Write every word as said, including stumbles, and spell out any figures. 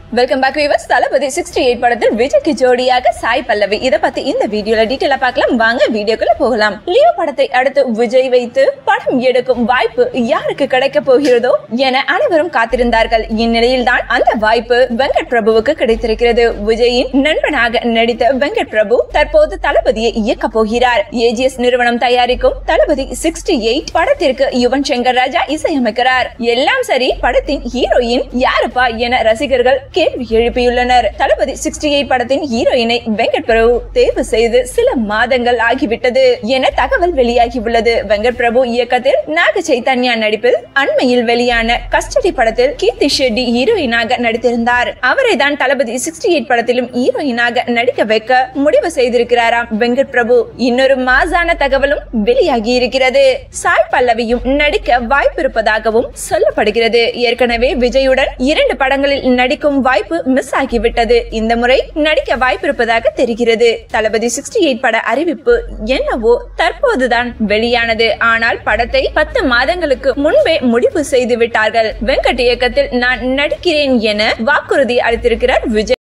Welcome back viewers. தளபதி அறுபத்தி எட்டு படத்தில் விஜய்க்கு ஜோடியாக சாய் பல்லவி. இத பத்தி இந்த வீடியோல டீடைலா பார்க்கலாம். வாங்க வீடியோக்குள்ள போகலாம். லியோ படத்தை அடுத்து விஜய் வைத்து படம் எடுக்கும் வாய்ப்பு யாருக்கு கிடைக்க போகிறதோ என அனைவரும் காத்திருந்தார்கள். இந்நிலையில் தான் அந்த வாய்ப்பு வெங்கட் பிரபுவுக்கு கிடைத்திருக்கிறது. விஜயின் நண்பனாக நடித்த வெங்கட் பிரபு தற்போது தளபதியை இயக்க போகிறார். ஏஜிஎஸ் நிறுவனம் தயாரிக்கும் தளபதி அறுபத்தி எட்டு படத்திற்கு யுவன் சங்கர் ராஜா இசையமைக்கிறார். எல்லாம் சரி, படத்தின் ஹீரோயின் யாருப்பா என ரசிகர்கள் கேள்வி எழுப்பியுள்ளனர். தளபதி அறுபத்தி எட்டு படத்தின் ஹீரோயினை வெங்கட் பிரபு தேர்வு செய்து சில மாதங்கள் ஆகிவிட்டது என தகவல் வெளியாகியுள்ளது. வெங்கட் பிரபு இயக்கத்தில் நாக சைத்தன்யா நடிப்பில் அண்மையில் வெளியான கஸ்டடி படத்தில் கீர்த்தி ஷெட்டி ஹீரோயினாக நடித்திருந்தார். அவரை தான் தளபதி அறுபத்தி எட்டு படத்திலும் ஹீரோயினாக நடிக்க வைக்க முடிவு செய்திருக்கிறாராம் வெங்கட் பிரபு. இன்னொரு மாசான தகவலும் வெளியாகி இருக்கிறது. சாய் பல்லவியும் நடிக்க வாய்ப்பு இருப்பதாகவும் சொல்லப்படுகிறது. ஏற்கனவே விஜயுடன் இரண்டு படங்களில் நடிக்கும் வாய்ப்பு மிஸ் ஆகிவிட்டது. இந்த முறை நடிக்க வாய்ப்பு இருப்பதாக தெரிகிறது. தளபதி அறுபத்தி எட்டு பட அறிவிப்பு என்னவோ தற்போதுதான் வெளியானது. ஆனால் படத்தை பத்து மாதங்களுக்கு முன்பே முடிவு செய்து விட்டார்கள். வெங்கட் இயக்கத்தில் நான் நடிக்கிறேன் என வாக்குறுதி அளித்திருக்கிறார் விஜய்.